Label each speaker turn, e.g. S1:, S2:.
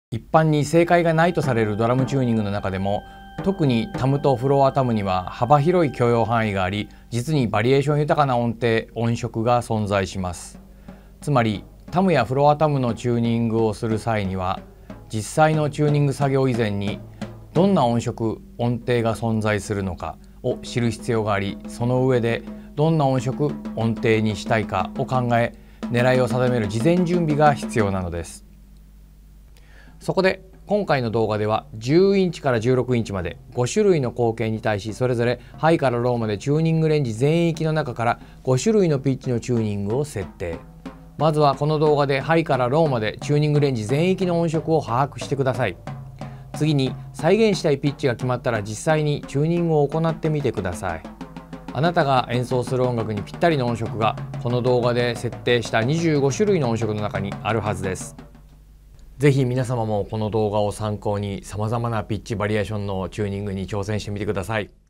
S1: 一般に正解がないとされるドラムチューニングの中でも、特にタムとフロアタムには幅広い許容範囲があり、実にバリエーション豊かな音程・音色が存在します。つまりタムやフロアタムのチューニングをする際には、実際のチューニング作業以前にどんな音色・音程が存在するのかを知る必要があり、その上でどんな音色・音程にしたいかを考え、狙いを定める事前準備が必要なのです。そこで今回の動画では10インチから16インチまで5種類の口径に対し、それぞれハイからローまでチューニングレンジ全域の中から5種類のピッチのチューニングを設定。まずはこの動画でハイからローまでチューニングレンジ全域の音色を把握してください。次に再現したいピッチが決まったら実際にチューニングを行ってみてください。あなたが演奏する音楽にぴったりの音色がこの動画で設定した25種類の音色の中にあるはずです。ぜひ皆様もこの動画を参考に様々なピッチバリエーションのチューニングに挑戦してみてください。